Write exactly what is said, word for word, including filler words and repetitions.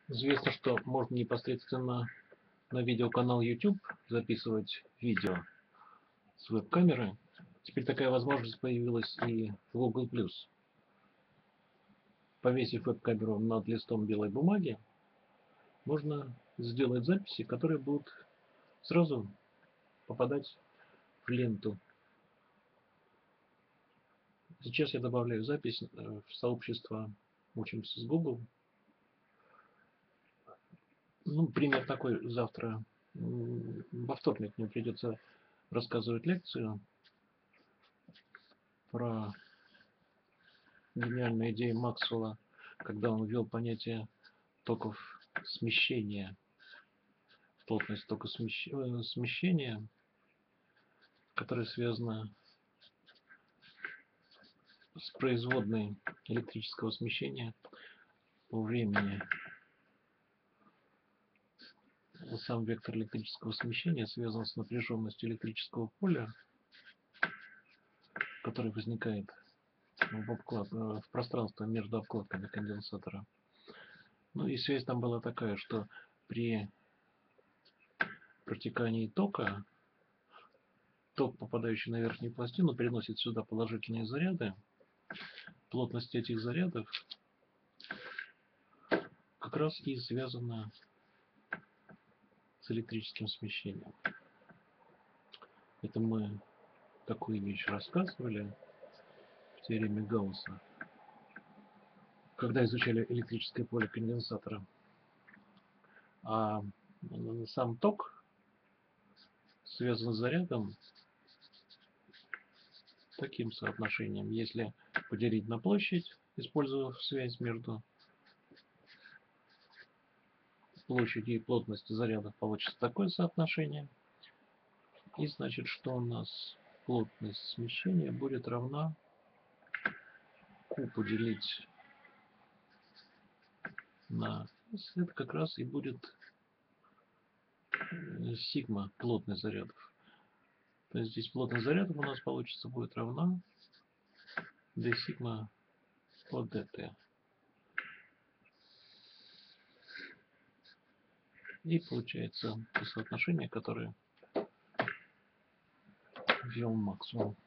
Известно, что можно непосредственно на видеоканал YouTube записывать видео с веб-камеры. Теперь такая возможность появилась и в Google плюс. Повесив веб-камеру над листом белой бумаги, можно сделать записи, которые будут сразу попадать в ленту. Сейчас я добавляю запись в сообщество «Учимся с Google». Ну, пример такой: завтра, во вторник, мне придется рассказывать лекцию про гениальную идею Максвелла, когда он ввел понятие токов смещения, плотность тока смещения, которая связана с производной электрического смещения по времени. Сам вектор электрического смещения связан с напряженностью электрического поля, который возникает в, обклад... в пространстве между обкладками конденсатора. Ну и связь там была такая, что при протекании тока ток, попадающий на верхнюю пластину, переносит сюда положительные заряды. Плотность этих зарядов как раз и связана с электрическим смещением. Это мы такую вещь рассказывали в теореме Гаусса, когда изучали электрическое поле конденсатора. А сам ток связан с зарядом таким соотношением. Если поделить на площадь, используя связь между площадью и плотностью зарядов, получится такое соотношение. И значит, что у нас плотность смещения будет равна Q поделить на S. Это как раз и будет сигма плотность зарядов. То есть здесь плотность зарядов у нас получится будет равна d сигма по dt. И получается соотношение, которое ввел Максвелл.